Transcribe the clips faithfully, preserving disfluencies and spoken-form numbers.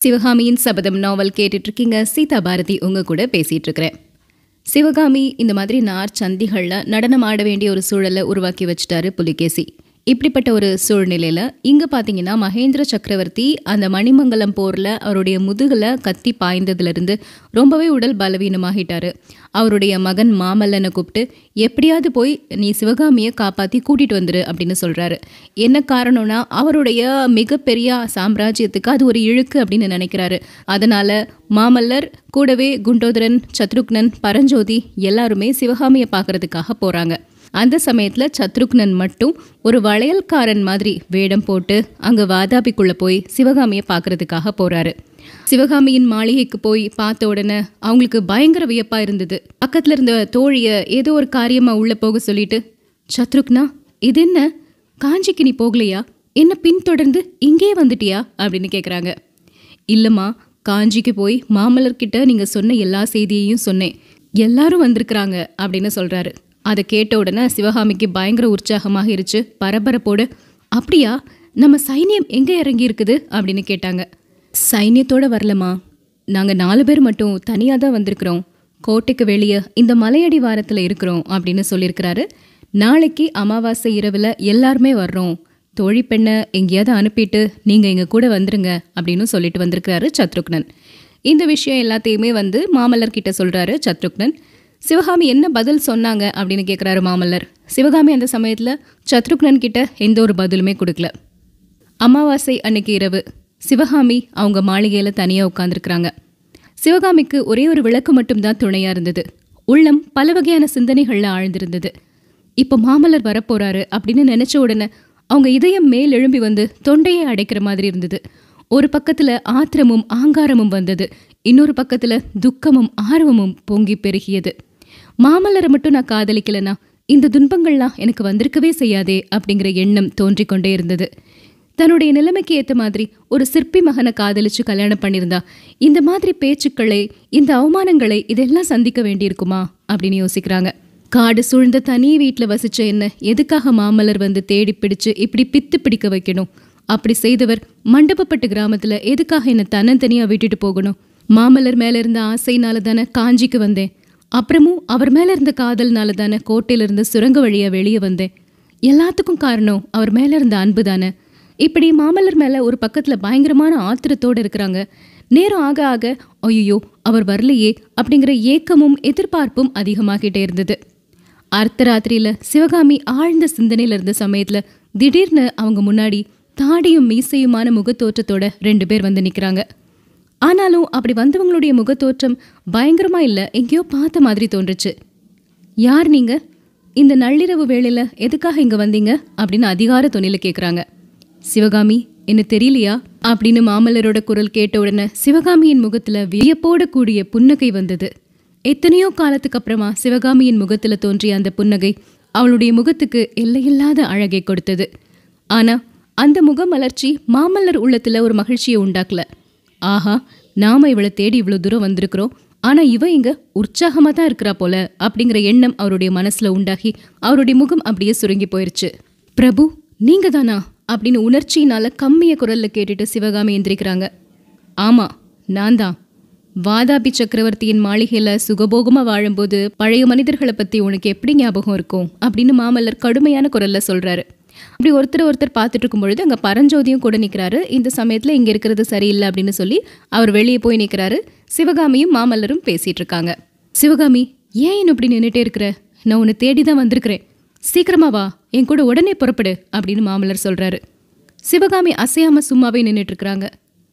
சிவகாமியின் சபதம் நாவல் கேட்டுட்டு இருக்கீங்க. சீதா பாரதி உங்க கூட பேசிட்டு இருக்கிறேன். சிவகாமி இந்த மாதிரி நார் சந்திகளில் நடனம் ஆட வேண்டிய ஒரு சூழலை உருவாக்கி வச்சுட்டாரு புலிகேசி. இப்படிப்பட்ட ஒரு சூழ்நிலையில் இங்கே பார்த்தீங்கன்னா மகேந்திர சக்கரவர்த்தி அந்த மணிமங்கலம் போரில் அவருடைய முதுகில் கத்தி பாய்ந்ததுலேருந்து ரொம்பவே உடல் பலவீனமாகிட்டாரு. அவருடைய மகன் மாமல்லனை கூப்பிட்டு எப்படியாவது போய் நீ சிவகாமியை காப்பாற்றி கூட்டிகிட்டு வந்துரு அப்படின்னு சொல்கிறாரு. என்ன காரணம்னா அவருடைய மிகப்பெரிய சாம்ராஜ்யத்துக்கு அது ஒரு இழுக்கு அப்படின்னு நினைக்கிறாரு. அதனால் மாமல்லர் கூடவே குண்டோதரன், சத்ருக்னன், பரஞ்சோதி எல்லாருமே சிவகாமியை பார்க்கறதுக்காக போகிறாங்க. அந்த சமயத்தில் சத்ருக்னன் மட்டும் ஒரு வளையல்காரன் மாதிரி வேடம் போட்டு அங்கே வாதாபிக்குள்ளே போய் சிவகாமியை பார்க்கறதுக்காக போகிறாரு. சிவகாமியின் மாளிகைக்கு போய் பார்த்த உடனே அவங்களுக்கு பயங்கர வியப்பாக இருந்தது. பக்கத்தில் இருந்த தோழியை ஏதோ ஒரு காரியமாக உள்ளே போக சொல்லிட்டு, சத்ருக்னா இது என்ன, காஞ்சிக்கு நீ போகலையா, என்ன பின்தொடர்ந்து இங்கே வந்துட்டியா அப்படின்னு கேட்குறாங்க. இல்லைம்மா, காஞ்சிக்கு போய் மாமல்லர்கிட்ட நீங்கள் சொன்ன எல்லா செய்தியையும் சொன்னேன், எல்லாரும் வந்திருக்கிறாங்க அப்படின்னு சொல்கிறாரு. அதை கேட்ட உடனே சிவகாமிக்கு பயங்கர உற்சாகமாக இருச்சு. பரபரப்போடு, அப்படியா, நம்ம சைன்யம் எங்கே இறங்கி இருக்குது அப்படின்னு கேட்டாங்க. சைன்யத்தோடு வரலமா, நாங்கள் நாலு பேர் மட்டும் தனியாக தான் வந்திருக்கிறோம், கோட்டைக்கு வெளியே இந்த மலையடி வாரத்தில் இருக்கிறோம் அப்படின்னு சொல்லியிருக்கிறாரு. நாளைக்கு அமாவாசை இரவில் எல்லாருமே வர்றோம், தோழி பெண்ணை எங்கேயாவது அனுப்பிட்டு நீங்கள் எங்கள் கூட வந்துருங்க அப்படின்னு சொல்லிட்டு வந்திருக்கிறாரு சத்ருக்னன். இந்த விஷயம் எல்லாத்தையுமே வந்து மாமல்லர்கிட்ட சொல்கிறாரு சத்ருக்னன். சிவகாமி என்ன பதில் சொன்னாங்க அப்படின்னு கேட்குறாரு மாமல்லர். சிவகாமி அந்த சமயத்தில் சத்ருக்னன் கிட்ட எந்த ஒரு பதிலுமே கொடுக்கல. அமாவாசை அன்னைக்கு இரவு சிவகாமி அவங்க மாளிகையில் தனியாக உட்காந்துருக்குறாங்க. சிவகாமிக்கு ஒரே ஒரு விளக்கு மட்டும்தான் துணையாக இருந்தது. உள்ளம் பல வகையான சிந்தனைகளில் ஆழ்ந்திருந்தது. இப்போ மாமல்லர் வரப்போறாரு அப்படின்னு நினச்ச உடனே அவங்க இதயம் மேல் எழும்பி வந்து தொண்டையை அடைக்கிற மாதிரி இருந்தது. ஒரு பக்கத்தில் ஆத்திரமும் ஆங்காரமும் வந்தது, இன்னொரு பக்கத்தில் துக்கமும் ஆர்வமும் பொங்கி பெருகியது. மாமல்லரை மட்டும் நான் காதலிக்கலனா இந்த துன்பங்கள்லாம் எனக்கு வந்திருக்கவே செய்யாதே அப்படிங்கிற எண்ணம் தோன்றிக்கொண்டே இருந்தது. தன்னுடைய நிலைமைக்கு ஏற்ற மாதிரி ஒரு சிற்பி மகனை காதலிச்சு கல்யாணம் பண்ணியிருந்தா இந்த மாதிரி பேச்சுக்களை, இந்த அவமானங்களை இதெல்லாம் சந்திக்க வேண்டியிருக்குமா அப்படின்னு யோசிக்கிறாங்க. காடு சூழ்ந்த தனி வீட்டில் வசிச்ச என்ன எதுக்காக மாமல்லர் வந்து தேடி பிடிச்சு இப்படி பித்து பிடிக்க வைக்கணும்? அப்படி செய்தவர் மண்டபப்பட்டு கிராமத்தில் எதுக்காக என்னை தன்னந்தனியாக விட்டுட்டு போகணும்? மாமல்லர் மேலே இருந்த ஆசைனால தானே காஞ்சிக்கு வந்தேன், அப்புறமும் அவர் மேலே இருந்த காதல்னால தானே கோட்டையிலிருந்து சுரங்க வழியாக வெளியே வந்தேன். எல்லாத்துக்கும் காரணம் அவர் மேலே இருந்த அன்பு தானே. இப்படி மாமல்லர் மேலே ஒரு பக்கத்தில் பயங்கரமான ஆத்திரத்தோடு இருக்கிறாங்க. நேரம் ஆக ஆக ஐயோ அவர் வரலையே அப்படிங்கிற ஏக்கமும் எதிர்பார்ப்பும் அதிகமாகிட்டே இருந்தது. அர்த்தராத்திரியில் சிவகாமி ஆழ்ந்த சிந்தனையில் இருந்த சமயத்தில் திடீர்னு அவங்க முன்னாடி தாடியும் மீசையுமான முகத்தோற்றத்தோட ரெண்டு பேர் வந்து நிற்கிறாங்க. ஆனாலும் அப்படி வந்தவங்களுடைய முகத்தோற்றம் பயங்கரமா இல்லை, எங்கேயோ பார்த்த மாதிரி தோன்றுச்சு. யார் நீங்க? இந்த நள்ளிரவு வேளையில் எதுக்காக இங்கே வந்தீங்க அப்படின்னு அதிகார தொனில கேட்குறாங்க. சிவகாமி, என்ன தெரியலையா அப்படின்னு மாமல்லரோட குரல் கேட்ட உடனே சிவகாமியின் முகத்தில் வியப்போட கூடிய புன்னகை வந்தது. எத்தனையோ காலத்துக்கு அப்புறமா சிவகாமியின் முகத்தில் தோன்றிய அந்த புன்னகை அவளுடைய முகத்துக்கு எல்லையில்லாத அழகை கொடுத்தது. ஆனால் அந்த முகமலர்ச்சி மாமல்லர் உள்ளத்தில் ஒரு மகிழ்ச்சியை உண்டாக்கல. ஆஹா, நாம இவளை தேடி இவ்வளோ தூரம் வந்திருக்கிறோம், ஆனால் இவ இங்க உற்சாகமாக தான் இருக்கிறா போல அப்படிங்கிற எண்ணம் அவருடைய மனசில் உண்டாகி அவருடைய முகம் அப்படியே சுருங்கி போயிருச்சு. பிரபு, நீங்க தானா அப்படின்னு உணர்ச்சியினால கம்மிய குரல்ல கேட்டுட்டு சிவகாமி எந்திரிக்கிறாங்க. ஆமா, நான் தான். வாதாபி சக்கரவர்த்தியின் மாளிகையில் சுகபோகமாக வாழும்போது பழைய மனிதர்களை பற்றி உனக்கு எப்படி ஞாபகம் இருக்கும் அப்படின்னு மாமல்லர் கடுமையான குரல்ல சொல்றாரு. அப்படி ஒருத்தர் ஒருத்தர் பார்த்துட்டு இருக்கும் பொழுது அங்கே பரஞ்சோதியும் கூட நிற்கிறாரு. இந்த சமயத்தில் இங்கே இருக்கிறது சரியில்லை அப்படின்னு சொல்லி அவர் வெளியே போய் நிற்கிறாரு. சிவகாமியும் மாமல்லரும் பேசிட்டு இருக்காங்க. சிவகாமி, ஏன் இன்னும் இப்படி நின்றுட்டே இருக்கிற? நான் உன்னை தேடி தான் வந்திருக்கிறேன், சீக்கிரமா வா, என் கூட உடனே புறப்படு அப்படின்னு மாமல்லர் சொல்றாரு. சிவகாமி அசையாம சும்மாவே நின்றுட்டு இருக்கிறாங்க.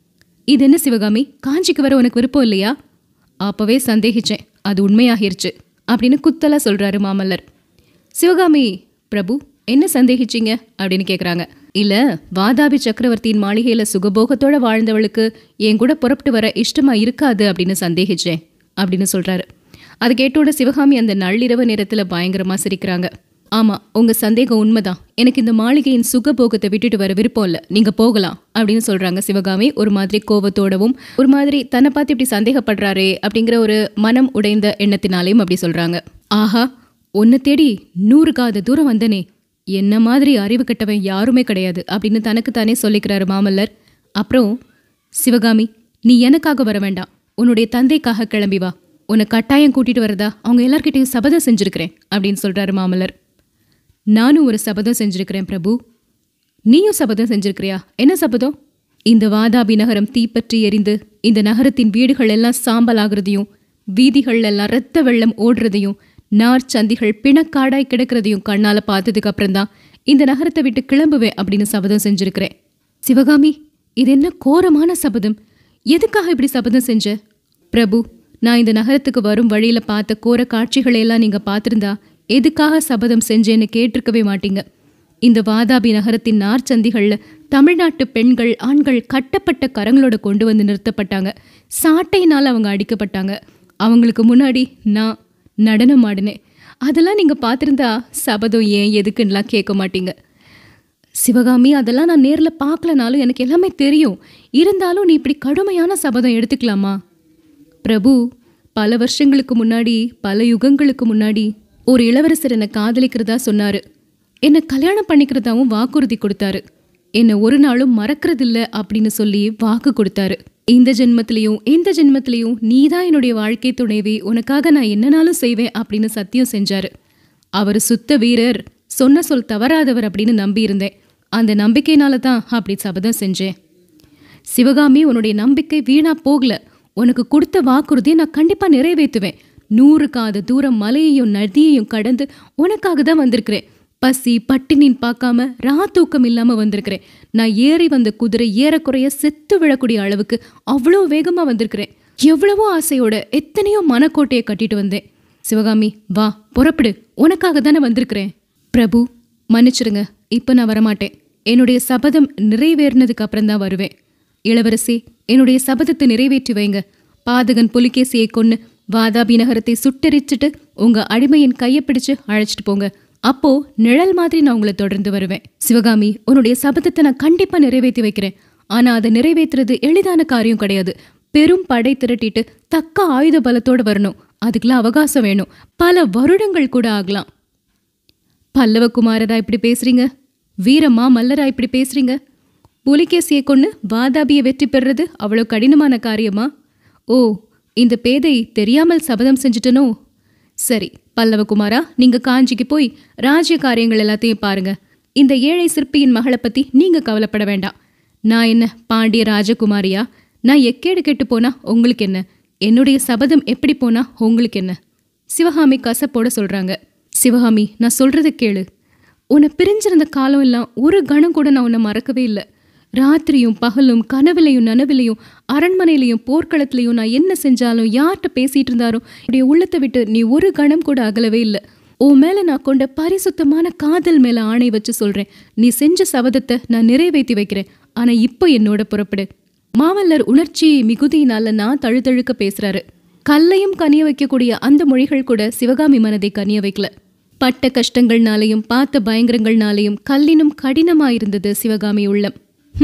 இது என்ன சிவகாமி, காஞ்சிக்கு வர உனக்கு விருப்பம் இல்லையா? அப்பவே சந்தேகிச்சேன், அது உண்மையாகிருச்சு அப்படின்னு குத்தலா சொல்றாரு மாமல்லர். சிவகாமி, பிரபு என்ன சந்தேகிச்சிங்க அப்படின்னு கேட்குறாங்க. இல்லை, வாதாபி சக்கரவர்த்தியின் மாளிகையில் சுகபோகத்தோட வாழ்ந்தவளுக்கு என் கூட புறப்பட்டு வர இஷ்டமா இருக்காது அப்படின்னு சந்தேகிச்சேன் அப்படின்னு சொல்றாரு. அதை கேட்டோட சிவகாமி அந்த நள்ளிரவு நேரத்தில் பயங்கரமா சிரிக்கிறாங்க. ஆமா, உங்க சந்தேகம் உண்மைதான், எனக்கு இந்த மாளிகையின் சுகபோகத்தை விட்டுட்டு வர விருப்பம் இல்லை, நீங்க போகலாம் அப்படின்னு சொல்றாங்க சிவகாமி. ஒரு மாதிரி கோபத்தோடவும் ஒரு மாதிரி தன்னை பார்த்து இப்படி சந்தேகப்படுறாரே அப்படிங்கிற ஒரு மனம் உடைந்த எண்ணத்தினாலையும் அப்படி சொல்றாங்க. ஆஹா, உன்னை தேடி நூறு காத தூரம் வந்தனே, என்ன மாதிரி அறிவு கட்டவன் யாருமே கிடையாது அப்படின்னு தனக்கு தானே சொல்லிக்கிறாரு மாமல்லர். அப்புறம் சிவகாமி, நீ எனக்காக வர வேண்டாம், உன்னுடைய தந்தைக்காக கிளம்பி வா. உன்னை கட்டாயம் கூட்டிட்டு வரதா அவங்க எல்லார்கிட்டையும் சபதம் செஞ்சிருக்கிறேன் அப்படின்னு சொல்றாரு மாமல்லர். நானும் ஒரு சபதம் செஞ்சிருக்கிறேன் பிரபு. நீயும் சபதம் செஞ்சிருக்கிறியா? என்ன சபதம்? இந்த வாதாபி நகரம் தீப்பற்றி எரிந்து இந்த நகரத்தின் வீடுகள் எல்லாம் சாம்பல் ஆகுறதையும், வீதிகள் எல்லாம் இரத்த வெள்ளம் ஓடுறதையும், நார் சந்திகள் பிணக்காடாய் கிடக்கிறதையும் கண்ணால பார்த்ததுக்கு அப்புறம்தான் இந்த நகரத்தை விட்டு கிளம்புவேன் அப்படின்னு சபதம் செஞ்சிருக்கிறேன். சிவகாமி, இது என்ன கோரமான சபதம்? எதுக்காக இப்படி சபதம் செஞ்ச? பிரபு, நான் இந்த நகரத்துக்கு வரும் வழியில பார்த்த கோர காட்சிகளையெல்லாம் நீங்க பார்த்திருந்தா எதுக்காக சபதம் செஞ்சேன்னு கேட்டிருக்கவே மாட்டீங்க. இந்த வாதாபி நகரத்தின் நார்ச்சந்திகள்ல தமிழ்நாட்டு பெண்கள் ஆண்கள் கட்டப்பட்ட கரங்களோட கொண்டு வந்து நிறுத்தப்பட்டாங்க. சாட்டையினால் அவங்க அடிக்கப்பட்டாங்க. அவங்களுக்கு முன்னாடி நான் நடனம் ஆடினேன். அதெல்லாம் நீங்க பார்த்திருந்தா சபதம் ஏன் எதுக்குன்னெலாம் கேட்க மாட்டீங்க. சிவகாமி, அதெல்லாம் நான் நேரில் பார்க்கலனாலும் எனக்கு எல்லாமே தெரியும். இருந்தாலும் நீ இப்படி கடுமையான சபதம் எடுத்துக்கலாமா? பிரபு, பல வருஷங்களுக்கு முன்னாடி, பல யுகங்களுக்கு முன்னாடி ஒரு இளவரசர் என்னை காதலிக்கிறதா சொன்னாரு. என்னை கல்யாணம் பண்ணிக்கிறதாவும் வாக்குறுதி கொடுத்தாரு. என்னை ஒரு நாளும் மறக்கிறதில்ல அப்படின்னு சொல்லி வாக்கு கொடுத்தாரு. இந்த ஜென்மத்திலையும் இந்த ஜென்மத்திலையும் நீதான் என்னுடைய வாழ்க்கை துணைவி, உனக்காக நான் என்னனாலும் செய்வேன் அப்படின்னு சத்தியம் செஞ்சாரு. அவர் சுத்த வீரர், சொன்ன சொல் தவறாதவர் அப்படின்னு நம்பி இருந்தேன். அந்த நம்பிக்கையினால தான் அப்படி சபதம் செஞ்சேன். சிவகாமி, உன்னுடைய நம்பிக்கை வீணா போகல. உனக்கு கொடுத்த வாக்குறுதியை நான் கண்டிப்பா நிறைவேற்றுவேன். நூறு காத தூரம் மலையையும் நதியையும் கடந்து உனக்காக தான் வந்திருக்கிறேன். பசி பட்டினின்னு பார்க்காம ரா தூக்கம் இல்லாம வந்திருக்கிறேன். நான் ஏறி வந்த குதிரை ஏறக்குறைய செத்து விழக்கூடிய அளவுக்கு அவ்வளோ வேகமா வந்திருக்கிறேன். எவ்வளவோ ஆசையோட எத்தனையோ மனக்கோட்டையை கட்டிட்டு வந்தேன். சிவகாமி, வா, புறப்படு, உனக்காக தானே வந்திருக்கிறேன். பிரபு, மன்னிச்சிருங்க, இப்ப நான் வரமாட்டேன். என்னுடைய சபதம் நிறைவேறினதுக்கு அப்புறம் தான் வருவேன். இளவரசி, என்னுடைய சபதத்தை நிறைவேற்றி வைங்க. பாதகன் புலிகேசியை கொன்னு வாதாபி நகரத்தை சுட்டெரிச்சிட்டு உங்க அடிமையின் கையை பிடிச்சு அழைச்சிட்டு போங்க. அப்போ நிழல் மாதிரி நான் உங்களை தொடர்ந்து வருவேன். சிவகாமி, உன்னுடைய சபதத்தை நான் கண்டிப்பா நிறைவேற்றி வைக்கிறேன். ஆனா அதை நிறைவேற்றுறது எளிதான காரியம் கிடையாது. பெரும் படை திரட்டிட்டு தக்க ஆயுத பலத்தோட வரணும். அதுக்கெல்லாம் அவகாசம் வேணும். பல வருடங்கள் கூட ஆகலாம். பல்லவ குமாரரா இப்படி பேசுறீங்க? வீரமா மல்லரா இப்படி பேசுறீங்க? புலிகேசியை கொண்டு வாதாபியை வெற்றி பெறுறது அவ்வளோ கடினமான காரியமா? ஓ, இந்த பேதை தெரியாமல் சபதம் செஞ்சுட்டனோ? சரி பல்லவகுமாரா, நீங்க காஞ்சிக்கு போய் ராஜ்ய காரியங்கள் எல்லாத்தையும் பாருங்க. இந்த ஏழை சிற்பியின் மகளை பத்தி நீங்க கவலைப்பட வேண்டாம். நான் என்ன பாண்டிய ராஜகுமாரியா? நான் எக்கேடு கெட்டு போனா உங்களுக்கு என்ன? என்னுடைய சபதம் எப்படி போனா உங்களுக்கு என்ன? சிவகாமி கசப்போட சொல்றாங்க. சிவகாமி, நான் சொல்றத கேளு. உன்னை பிரிஞ்சிருந்த காலம் எல்லாம் ஒரு கணம் கூட நான் உன்னை மறக்கவே இல்லை. ராத்திரியும் பகலும் கனவிலையும் நனவிலையும் அரண்மனையிலையும் போர்க்களத்திலையும் நான் என்ன செஞ்சாலும் யார்கிட்ட பேசிட்டு இருந்தாலும் என்னுடைய உள்ளத்தை விட்டு நீ ஒரு கணம் கூட அகலவே இல்லை. உன் மேல நான் கொண்ட பரிசுத்தமான காதல் மேல ஆணை வச்சு சொல்றேன். நீ செஞ்ச சபதத்தை நான் நிறைவேற்றி வைக்கிறேன். ஆனா இப்போ என்னோட புறப்படு. மாமல்லர் உணர்ச்சி மிகுதியினால நான் தழுதழுக்க பேசுறாரு. கல்லையும் கனிய வைக்கக்கூடிய அந்த மொழிகள் கூட சிவகாமி மனதை கனிய வைக்கல. பட்ட கஷ்டங்கள்னாலையும் பார்த்த பயங்கரங்கள்னாலையும் கல்லினும் கடினமாயிருந்தது சிவகாமி உள்ளம்.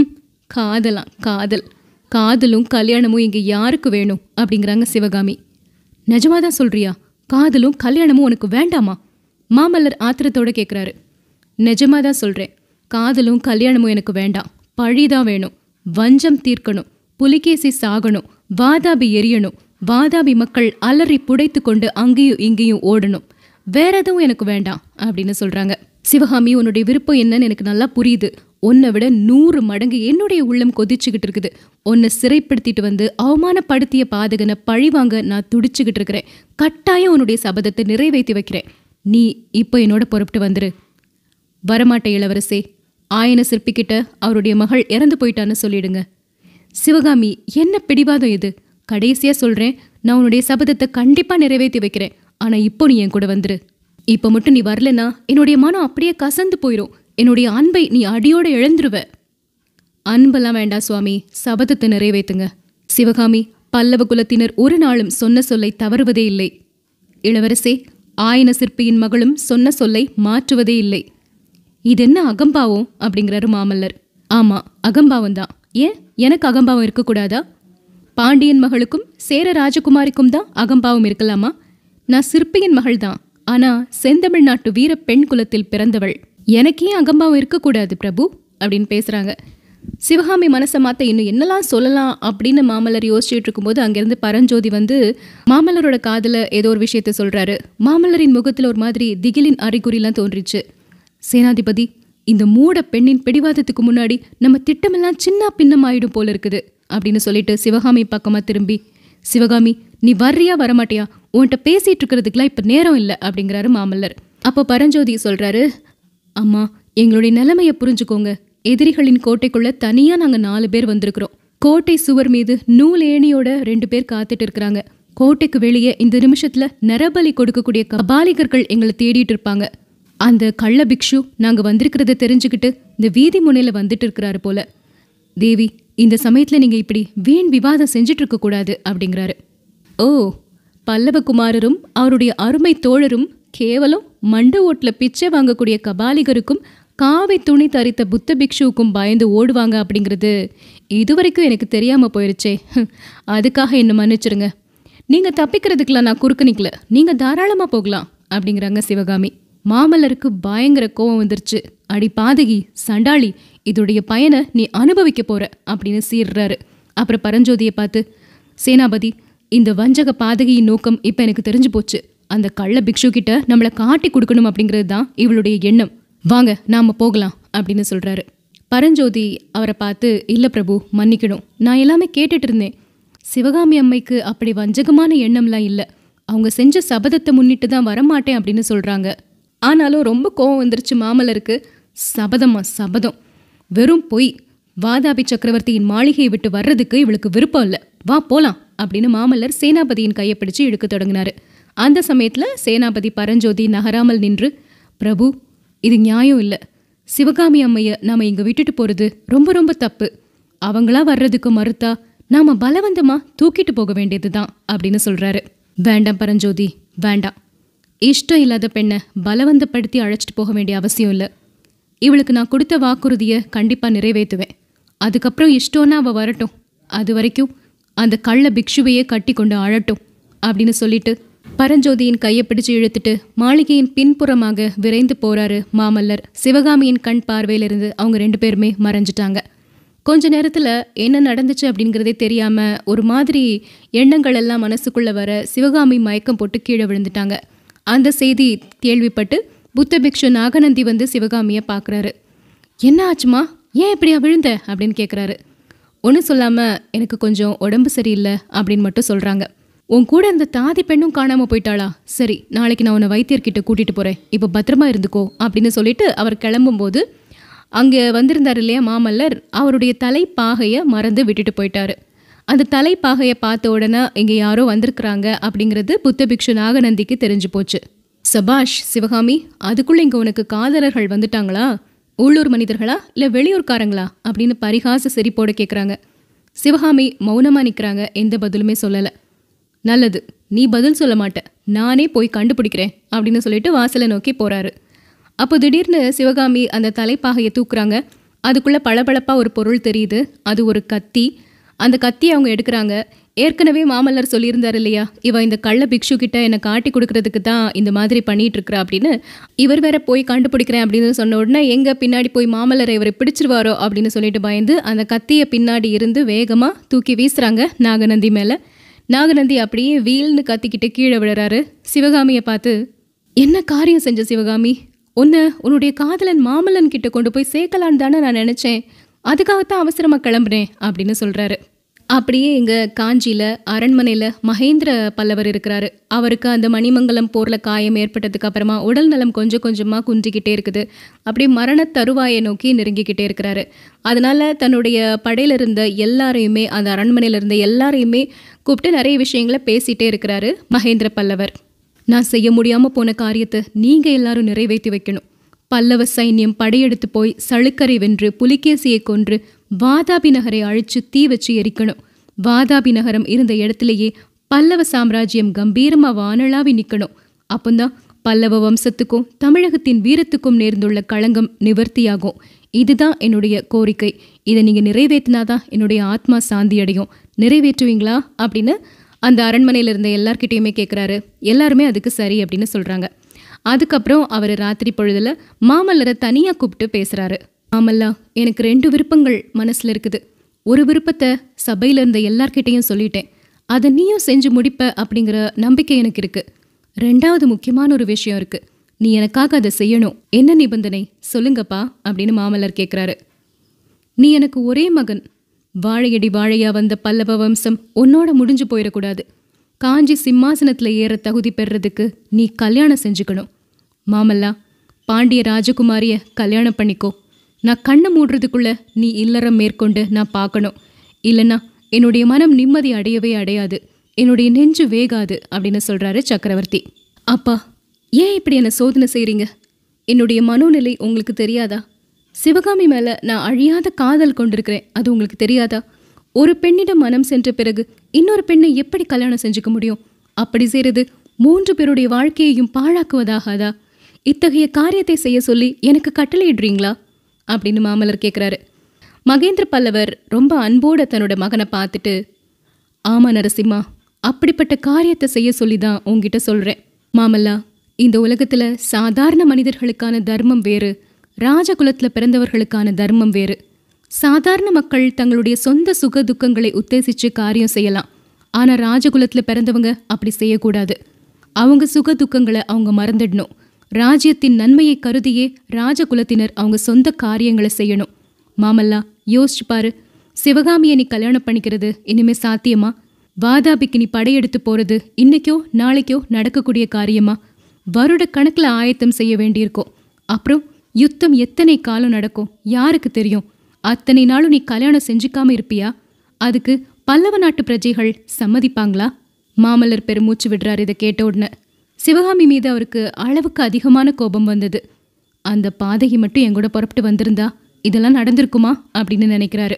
காதலாம் காதல் காதலும் கல்யாணமும் இங்க யாருக்கு வேணும் அப்படிங்கிறாங்க சிவகாமி. நிஜமாதான் சொல்றியா? காதலும் கல்யாணமும் உனக்கு வேண்டாமா? மாமல்லர் ஆத்திரத்தோட கேட்குறாரு. நிஜமாதான் சொல்றேன். காதலும் கல்யாணமும் எனக்கு வேண்டாம். பழிதான் வேணும். வஞ்சம் தீர்க்கணும். புலிகேசி சாகணும். வாதாபி எரியணும். வாதாபி மக்கள் அலறி புடைத்து கொண்டு அங்கேயும் இங்கேயும் ஓடணும். வேற எதுவும் எனக்கு வேண்டாம் அப்படின்னு சொல்றாங்க. சிவகாமி, உன்னுடைய விருப்பம் என்னன்னு எனக்கு நல்லா புரியுது. உன்னை விட நூறு மடங்கு என்னுடைய உள்ளம் கொதிச்சுக்கிட்டு இருக்குது. உன்னை சிறைப்படுத்திட்டு வந்து அவமானப்படுத்திய பாதகனை பழிவாங்க நான் துடிச்சுக்கிட்டு இருக்கிறேன். கட்டாயம் உன்னுடைய சபதத்தை நிறைவேற்றி வைக்கிறேன். நீ இப்போ என்னோட புறப்பட்டு வந்துரு. வரமாட்டே இளவரசே. ஆயன சிற்பிக்கிட்ட அவருடைய மகள் இறந்து போயிட்டான்னு சொல்லிடுங்க. சிவகாமி, என்ன பிடிவாதம் இது? கடைசியா சொல்றேன், நான் உன்னுடைய சபதத்தை கண்டிப்பா நிறைவேற்றி வைக்கிறேன். ஆனா இப்போ நீ என் கூட வந்துரு. இப்ப மட்டும் நீ வரலன்னா என்னுடைய மனம் அப்படியே கசந்து போயிடும். என்னுடைய அன்பை நீ அடியோட இழந்துருவ. அன்பெல்லாம் வேண்டாம் சுவாமி, சபதத்தை நிறைவேற்றுங்க. சிவகாமி, பல்லவ குலத்தினர் ஒரு நாளும் சொன்ன சொல்லை தவறுவதே இல்லை. இளவரசே, ஆயன சிற்பியின் மகளும் சொன்ன சொல்லை மாற்றுவதே இல்லை. இது என்ன அகம்பாவம் அப்படிங்கிறாரு மாமல்லர். ஆமா, அகம்பாவம் தான். ஏன் எனக்கு அகம்பாவம் இருக்கக்கூடாதா? பாண்டியன் மகளுக்கும் சேர ராஜகுமாரிக்கும் தான் அகம்பாவம் இருக்கலாமா? நான் சிற்பியின் மகள் தான். ஆனா செந்தமிழ்நாட்டு வீர பெண் குலத்தில் பிறந்தவள். எனக்கே அகம்பாவம் இருக்கக்கூடாது பிரபு அப்படின்னு பேசுறாங்க. சிவகாமி மனசை மாற்ற இன்னும் என்னெல்லாம் சொல்லலாம் அப்படின்னு மாமல்லர் யோசிச்சுட்டு இருக்கும்போது அங்கேருந்து பரஞ்சோதி வந்து மாமல்லரோட காதில் ஏதோ ஒரு விஷயத்த சொல்கிறாரு. மாமல்லரின் முகத்தில் ஒரு மாதிரி திகிலின் அறிகுறிலாம் தோன்றிச்சு. சேனாதிபதி, இந்த மூட பெண்ணின் பிடிவாதத்துக்கு முன்னாடி நம்ம திட்டமெல்லாம் சின்ன பின்னமாயிடும் போல இருக்குது அப்படின்னு சொல்லிட்டு சிவகாமி பக்கமாக திரும்பி, சிவகாமி நீ வர்றியா வரமாட்டியா, உன்கிட்ட பேசிகிட்டு இருக்கிறதுக்கெலாம் இப்போ நேரம் இல்லை அப்படிங்கிறாரு மாமல்லர். அப்போ பரஞ்சோதி சொல்கிறாரு, அம்மா எங்களுடைய நிலைமையை புரிஞ்சுக்கோங்க. எதிரிகளின் கோட்டைக்குள்ள தனியாக நாங்கள் நாலு பேர் வந்திருக்கிறோம். கோட்டை சுவர் மீது நூல் ஏணியோட ரெண்டு பேர் காத்துட்டு இருக்கிறாங்க. கோட்டைக்கு வெளியே இந்த நிமிஷத்தில் நரபலி கொடுக்கக்கூடிய கபாலிகர்கள் எங்களை தேடிட்டு இருப்பாங்க. அந்த கள்ள பிக்ஷு நாங்கள் வந்திருக்கிறத தெரிஞ்சுக்கிட்டு இந்த வீதி முனையில் வந்துட்டு இருக்கிறாரு போல. தேவி, இந்த சமயத்தில் நீங்கள் இப்படி வீண் விவாதம் செஞ்சுட்டு இருக்கக்கூடாது அப்படிங்கிறாரு. ஓ, பல்லவகுமாரரும் அவருடைய அருமை தோழரும் கேவலம் மண்ட ஓட்டில் பிச்சை வாங்கக்கூடிய கபாலிகருக்கும் காவை துணி தரித்த புத்த பிக்ஷுவுக்கும் பயந்து ஓடுவாங்க அப்படிங்கிறது இதுவரைக்கும் எனக்கு தெரியாமல் போயிருச்சே. அதுக்காக என்ன மன்னிச்சிருங்க. நீங்கள் தப்பிக்கிறதுக்கெலாம் நான் குறுக்க நிற்கல, நீங்கள் தாராளமாக போகலாம் அப்படிங்கிறாங்க சிவகாமி. மாமல்லருக்கு பயங்கர கோவம் வந்துருச்சு. அடி பாதகி, சண்டாளி, இதோடைய பயனை நீ அனுபவிக்க போற அப்படின்னு சீர்றாரு. அப்புறம் பரஞ்சோதியை பார்த்து, சேனாபதி, இந்த வஞ்சக பாதகியின் நோக்கம் இப்போ எனக்கு தெரிஞ்சு போச்சு. அந்த கள்ள பிக்ஷு கிட்ட நம்மளை காட்டி கொடுக்கணும் அப்படிங்கிறது தான் இவளுடைய எண்ணம். வாங்க நாம போகலாம் அப்படின்னு சொல்றாரு. பரஞ்சோதி அவரை பார்த்து, இல்லை பிரபு, மன்னிக்கணும், நான் எல்லாமே கேட்டுட்டு இருந்தேன். சிவகாமி அம்மைக்கு அப்படி வஞ்சகமான எண்ணம்லாம் இல்லை. அவங்க செஞ்ச சபதத்தை முன்னிட்டு தான் வரமாட்டேன் அப்படின்னு சொல்றாங்க. ஆனாலும் ரொம்ப கோவம் வந்துருச்சு மாமல்லருக்கு. சபதமா சபதம், வெறும் பொய். வாதாபி சக்கரவர்த்தியின் மாளிகையை விட்டு வர்றதுக்கு இவளுக்கு விருப்பம் இல்லை, வா போலாம் அப்படின்னு மாமல்லர் சேனாபதியின் கையை பிடிச்சு இழுக்க தொடங்கினாரு. அந்த சமயத்தில் சேனாபதி பரஞ்சோதி நகராமல் நின்று, பிரபு, இது நியாயம் இல்லை. சிவகாமி அம்மையை நாம் இங்கே விட்டுட்டு போகிறது ரொம்ப ரொம்ப தப்பு. அவங்களா வர்றதுக்கு மறுத்தா நாம் பலவந்தமாக தூக்கிட்டு போக வேண்டியது தான் அப்படின்னு சொல்கிறாரு. வேண்டாம் பரஞ்சோதி, வேண்டாம். இஷ்டம் இல்லாத பெண்ணை பலவந்தப்படுத்தி அழைச்சிட்டு போக வேண்டிய அவசியம் இல்லை. இவளுக்கு நான் கொடுத்த வாக்குறுதியை கண்டிப்பாக நிறைவேற்றுவேன். அதுக்கப்புறம் இஷ்டம்னா அவள் வரட்டும். அது வரைக்கும் அந்த கள்ள பிக்ஷுவையே கட்டி கொண்டு அழட்டும் அப்படின்னு சொல்லிட்டு பரஞ்சோதியின் கையை பிடிச்சு இழுத்துட்டு மாளிகையின் பின்புறமாக விரைந்து போறாரு மாமல்லர். சிவகாமியின் கண் பார்வையிலிருந்து அவங்க ரெண்டு பேருமே மறைஞ்சிட்டாங்க. கொஞ்ச நேரத்தில் என்ன நடந்துச்சு அப்படிங்கிறதே தெரியாமல் ஒரு மாதிரி எண்ணங்கள் எல்லாம் மனசுக்குள்ளே வர சிவகாமி மயக்கம் போட்டு கீழே விழுந்துட்டாங்க. அந்த செய்தி கேள்விப்பட்டு புத்த பிக்ஷு நாகநந்தி வந்து சிவகாமியை பார்க்குறாரு. என்ன ஆச்சுமா, ஏன் இப்படியா விழுந்த அப்படின்னு கேட்குறாரு. ஒன்றும் சொல்லாமல் எனக்கு கொஞ்சம் உடம்பு சரியில்லை அப்படின்னு மட்டும் சொல்கிறாங்க. உன் கூட இந்த தாதி பெண்ணும் காணாமல் போயிட்டாளா? சரி, நாளைக்கு நான் உன்னை வைத்தியர்கிட்ட கூட்டிகிட்டு போகிறேன், இப்போ பத்திரமா இருந்துக்கோ அப்படின்னு சொல்லிட்டு அவர் கிளம்பும்போது அங்கே வந்திருந்தார் இல்லையா மாமல்லர், அவருடைய தலைப்பாகையை மறந்து விட்டுட்டு போயிட்டாரு. அந்த தலைப்பாகையை பார்த்த உடனே இங்கே யாரோ வந்திருக்கிறாங்க அப்படிங்கிறது புத்த பிக்ஷு நாகநந்திக்கு தெரிஞ்சு போச்சு. சபாஷ் சிவகாமி, அதுக்குள்ளே இங்கே உனக்கு காதலர்கள் வந்துட்டாங்களா? உள்ளூர் மனிதர்களா இல்லை வெளியூர்காரங்களா அப்படின்னு பரிகாச சிரிப்போடு கேட்குறாங்க. சிவகாமி மௌனமாக நிற்கிறாங்க, எந்த பதிலுமே சொல்லலை. நல்லது, நீ பதில் சொல்ல மாட்ட, நானே போய் கண்டுபிடிக்கிறேன் அப்படின்னு சொல்லிட்டு வாசலை நோக்கி போகிறாரு. அப்போ திடீர்னு சிவகாமி அந்த தலைப்பாகையை தூக்குறாங்க. அதுக்குள்ளே பளபளப்பாக ஒரு பொருள் தெரியுது. அது ஒரு கத்தி. அந்த கத்தியை அவங்க எடுக்கிறாங்க. ஏற்கனவே மாமல்லர் சொல்லியிருந்தார் இல்லையா, இவ இந்த கள்ள பிக்ஷு கிட்ட என்னை காட்டி கொடுக்கறதுக்கு தான் இந்த மாதிரி பண்ணிட்டு இருக்கிறா அப்படின்னு. இவர் வேற போய் கண்டுபிடிக்கிறேன் அப்படின்னு சொன்ன உடனே எங்கே பின்னாடி போய் மாமல்லரை இவரை பிடிச்சிருவாரோ அப்படின்னு சொல்லிட்டு பயந்து அந்த கத்தியை பின்னாடி இருந்து வேகமாக தூக்கி வீசுறாங்க நாகநந்தி மேலே. நாகநந்தி அப்படியே வீல்னு கத்திக்கிட்டு கீழே விழுறாரு. சிவகாமியை பார்த்து, என்ன காரியம் செஞ்ச சிவகாமி? உன்னை உன்னுடைய காதலன் மாமல்லன் கிட்ட கொண்டு போய் சேர்க்கலான்னு தானே நான் நினச்சேன், அதுக்காகத்தான் அவசரமாக கிளம்புறேன் அப்படின்னு சொல்கிறாரு. அப்படியே இங்கே காஞ்சியில் அரண்மனையில் மகேந்திர பல்லவர் இருக்கிறாரு. அவருக்கு அந்த மணிமங்கலம் போரில் காயம் ஏற்பட்டதுக்கு அப்புறமா உடல் நலம் கொஞ்சம் கொஞ்சமாக குன்றிக்கிட்டே இருக்குது. அப்படியே மரண தருவாயை நோக்கி நெருங்கிக்கிட்டே இருக்கிறாரு. அதனால் தன்னுடைய படையில் இருந்த எல்லாரையுமே, அந்த அரண்மனையில் இருந்த எல்லாரையுமே கூப்பிட்டு நிறைய விஷயங்களை பேசிகிட்டே இருக்கிறாரு மகேந்திர பல்லவர். நான் செய்ய முடியாமல் போன காரியத்தை நீங்கள் எல்லாரும் நிறைவேற்றி வைக்கணும். பல்லவ சைன்யம் படையெடுத்து போய் சளுக்கரை வென்று புலிகேசியை கொன்று வாதாபி நகரை அழிச்சு தீ வச்சு எரிக்கணும். வாதாபி நகரம் இருந்த இடத்துலையே பல்லவ சாம்ராஜ்யம் கம்பீரமாக வானளாவி நிற்கணும். அப்போந்தான் பல்லவ வம்சத்துக்கும் தமிழகத்தின் வீரத்துக்கும் நேர்ந்துள்ள களங்கம் நிவர்த்தியாகும். இதுதான் என்னுடைய கோரிக்கை. இதை நீங்கள் நிறைவேற்றினாதான் என்னுடைய ஆத்மா சாந்தி அடையும். நிறைவேற்றுவீங்களா அப்படின்னு அந்த அரண்மனையில் இருந்த எல்லார்கிட்டையுமே கேட்குறாரு. எல்லாருமே அதுக்கு சரி அப்படின்னு சொல்கிறாங்க. அதுக்கப்புறம் அவர் ராத்திரி பொழுதில் மாமல்லரை தனியாக கூப்பிட்டு பேசுகிறாரு. ஆமல்லா, எனக்கு ரெண்டு விருப்பங்கள் மனசுல இருக்குது. ஒரு விருப்பத்தை சபையில இருந்த எல்லார்கிட்டையும் சொல்லிட்டேன். அதை நீயும் செஞ்சு முடிப்ப அப்படிங்கிற நம்பிக்கை எனக்கு இருக்கு. ரெண்டாவது முக்கியமான ஒரு விஷயம் இருக்கு. நீ எனக்காக அதை செய்யணும். என்ன நிபந்தனை சொல்லுங்கப்பா அப்படின்னு மாமல்லர் கேட்குறாரு. நீ எனக்கு ஒரே மகன். வாழையடி வாழையா வந்த பல்லவ வம்சம் உன்னோட முடிஞ்சு போயிடக்கூடாது. காஞ்சி சிம்மாசனத்தில் ஏற தகுதி பெறறதுக்கு நீ கல்யாணம் செஞ்சுக்கணும். மாமல்லா, பாண்டிய ராஜகுமாரிய கல்யாணம் பண்ணிக்கோ. நான் கண்ணை மூடுறதுக்குள்ள நீ இல்லறம் மேற்கொண்டு நான் பார்க்கணும். இல்லைன்னா என்னுடைய மனம் நிம்மதி அடையவே அடையாது, என்னுடைய நெஞ்சு வேகாது அப்படின்னு சொல்றாரு சக்கரவர்த்தி. அப்பா, ஏன் இப்படி என்னை சோதனை செய்றீங்க? என்னுடைய மனோநிலை உங்களுக்கு தெரியாதா? சிவகாமி மேல நான் அழியாத காதல் கொண்டிருக்கிறேன், அது உங்களுக்கு தெரியாதா? ஒரு பெண்ணிடம் மனம் சென்ற பிறகு இன்னொரு பெண்ணை எப்படி கல்யாணம் செஞ்சுக்க முடியும்? அப்படி செய்யறது மூன்று பேருடைய வாழ்க்கையையும் பாழாக்குவதாகாதா? இத்தகைய காரியத்தை செய்ய சொல்லி எனக்கு கட்டளையிடுறீங்களா அப்படின்னு மாமல்லர் கேட்குறாரு. மகேந்திர பல்லவர் ரொம்ப அன்போட தன்னோட மகனை பார்த்துட்டு, ஆமா நரசிம்மா, அப்படிப்பட்ட காரியத்தை செய்ய சொல்லி தான் உங்ககிட்ட சொல்றேன். மாமல்லா, இந்த உலகத்துல சாதாரண மனிதர்களுக்கான தர்மம் வேறு, ராஜகுலத்துல பிறந்தவர்களுக்கான தர்மம் வேறு. சாதாரண மக்கள் தங்களுடைய சொந்த சுக துக்கங்களை உத்தேசிச்சு காரியம் செய்யலாம். ஆனா ராஜகுலத்துல பிறந்தவங்க அப்படி செய்யக்கூடாது. அவங்க சுக துக்கங்களை அவங்க மறந்துடணும். ராஜ்யத்தின் நன்மையை கருதியே ராஜகுலத்தினர் அவங்க சொந்த காரியங்களை செய்யணும். மாமல்லா, யோசிச்சு பாரு. சிவகாமியை நீ கல்யாணம் பண்ணிக்கிறது இனிமே சாத்தியமா? வாதாபிக்கு நீ படையெடுத்து போறது இன்னைக்கோ நாளைக்கோ நடக்கக்கூடிய காரியமா? வருட கணக்கில் ஆயத்தம் செய்ய வேண்டியிருக்கோம். அப்புறம் யுத்தம் எத்தனை காலம் நடக்கும் யாருக்கு தெரியும்? அத்தனை நாளும் நீ கல்யாணம் செஞ்சுக்காம இருப்பியா? அதுக்கு பல்லவ நாட்டு பிரஜைகள் சம்மதிப்பாங்களா? மாமல்லர் பெருமூச்சு விடுறாரு. இதை கேட்ட உடனே சிவகாமி மீது அவருக்கு அளவுக்கு அதிகமான கோபம் வந்தது. அந்த பாதகி மட்டும் என் கூட புறப்பட்டு வந்திருந்தா இதெல்லாம் நடந்திருக்குமா அப்படின்னு நினைக்கிறாரு.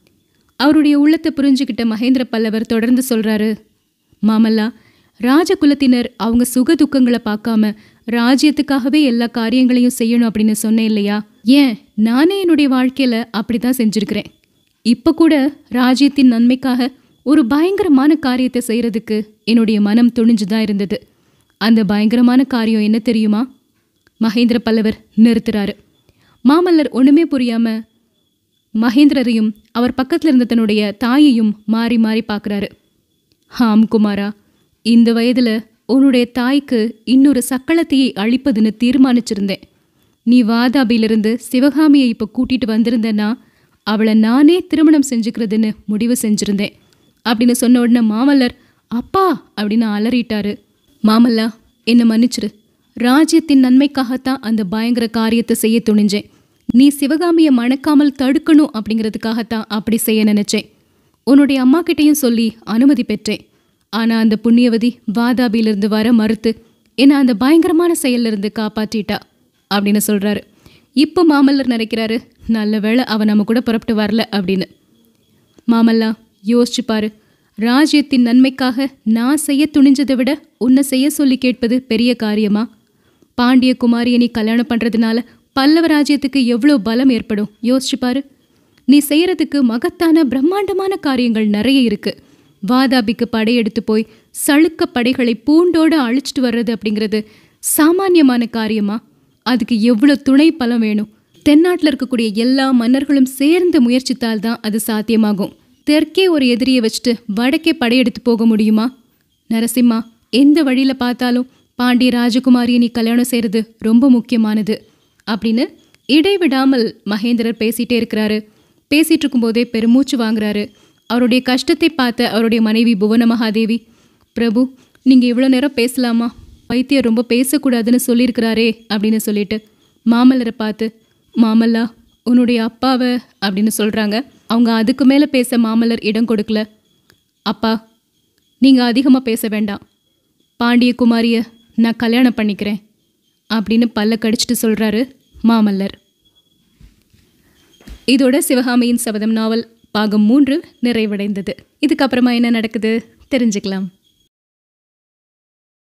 அவருடைய உள்ளத்தை புரிஞ்சுக்கிட்ட மகேந்திர பல்லவர் தொடர்ந்து சொல்றாரு. மாமல்லா, ராஜகுலத்தினர் அவங்க சுக துக்கங்களை பார்க்காம ராஜ்யத்துக்காகவே எல்லா காரியங்களையும் செய்யணும் அப்படின்னு சொன்னேன் இல்லையா? ஏன், நானே என்னுடைய வாழ்க்கையில அப்படிதான் செஞ்சிருக்கிறேன். இப்ப கூட ராஜ்யத்தின் நன்மைக்காக ஒரு பயங்கரமான காரியத்தை செய்யறதுக்கு என்னுடைய மனம் துணிஞ்சுதான் இருந்தது. அந்த பயங்கரமான காரியம் என்ன தெரியுமா? மகேந்திர பல்லவர் நிறுத்துறாரு. மாமல்லர் ஒண்ணுமே புரியாம மகேந்திரரையும் அவர் பக்கத்துல இருந்த தன்னுடைய தாயையும் மாறி மாறி பார்க்குறாரு. ஆம் குமாரா, இந்த வயதுல உன்னுடைய தாய்க்கு இன்னொரு சக்களத்தையை அழிப்பதுன்னு தீர்மானிச்சிருந்தேன். நீ வாதாபியிலிருந்து சிவகாமியை இப்போ கூட்டிட்டு வந்திருந்தேன்னா அவளை நானே திருமணம் செஞ்சுக்கிறதுன்னு முடிவு செஞ்சிருந்தேன் அப்படின்னு சொன்ன உடனே மாமல்லர் அப்பா அப்படின்னு அலறிட்டாரு. மாமல்லா, என்னை மன்னிச்சிரு. ராஜ்யத்தின் நன்மைக்காகத்தான் அந்த பயங்கர காரியத்தை செய்ய துணிஞ்சேன். நீ சிவகாமியை மணக்காமல் தடுக்கணும் அப்படிங்கிறதுக்காகத்தான் அப்படி செய்ய நினைச்சேன். உன்னுடைய அம்மா கிட்டையும் சொல்லி அனுமதி பெற்றேன். ஆனா அந்த புண்ணியவதி வாதாபியிலிருந்து வர மறுத்து என்னை அந்த பயங்கரமான செயல்ல இருந்து காப்பாற்றிட்டா அப்படின்னு சொல்றாரு. இப்போ மாமல்லர் நினைக்கிறாரு, நல்ல வேளை அவன் நம்ம கூட புறப்பட்டு வரல அப்படின்னு. மாமல்லா, யோசிச்சு பாரு. ராஜ்யத்தின் நன்மைக்காக நான் செய்ய துணிஞ்சதை விட உன்னை செய்ய சொல்லி கேட்பது பெரிய காரியமா? பாண்டிய குமாரியை நீ கல்யாணம் பண்றதுனால பல்லவ ராஜ்யத்துக்கு எவ்வளோ பலம் ஏற்படும் யோசிச்சு பாரு. நீ செய்யறதுக்கு மகத்தான பிரம்மாண்டமான காரியங்கள் நிறைய இருக்கு. வாதாபிக்கு படையெடுத்து போய் சளுக்க படைகளை பூண்டோடு அழிச்சிட்டு வர்றது அப்படிங்கிறது சாமானியமான காரியமா? அதுக்கு எவ்வளோ துணை பலம் வேணும்? தென்னாட்டில் இருக்கக்கூடிய எல்லா மன்னர்களும் சேர்ந்து முயற்சித்தால் தான் அது சாத்தியமாகும். தெற்கே ஒரு எதிரியை வச்சுட்டு வடக்கே படையெடுத்து போக முடியுமா? நரசிம்மா, எந்த வழியில பார்த்தாலும் பாண்டிய ராஜகுமாரியை நீ கல்யாணம் செய்யறது ரொம்ப முக்கியமானது அப்படின்னு இடைவிடாமல் மகேந்திரர் பேசிட்டே இருக்கிறாரு. பேசிட்டு இருக்கும்போதே பெருமூச்சு வாங்குறாரு. அவருடைய கஷ்டத்தை பார்த்த அவருடைய மனைவி புவன மகாதேவி, பிரபு, நீங்க இவ்வளோ நேரம் பேசலாமா? வைத்தியர் ரொம்ப பேசக்கூடாதுன்னு சொல்லியிருக்கிறாரே அப்படின்னு சொல்லிட்டு மாமல்லரை பார்த்து, மாமல்லா, உன்னுடைய அப்பாவை அப்படின்னு சொல்றாங்க. அவங்க அதுக்கு மேலே பேச மாமல்லர் இடம் கொடுக்கல. அப்பா, நீங்க அதிகமாக பேச வேண்டாம். பாண்டிய குமாரிய நான் கல்யாணம் பண்ணிக்கிறேன் அப்படின்னு பல்ல கடிச்சிட்டு சொல்றாரு மாமல்லர். இதோட சிவகாமியின் சபதம் நாவல் பாகம் மூன்று நிறைவடைந்தது. இதுக்கப்புறமா என்ன நடக்குது தெரிஞ்சுக்கலாம்.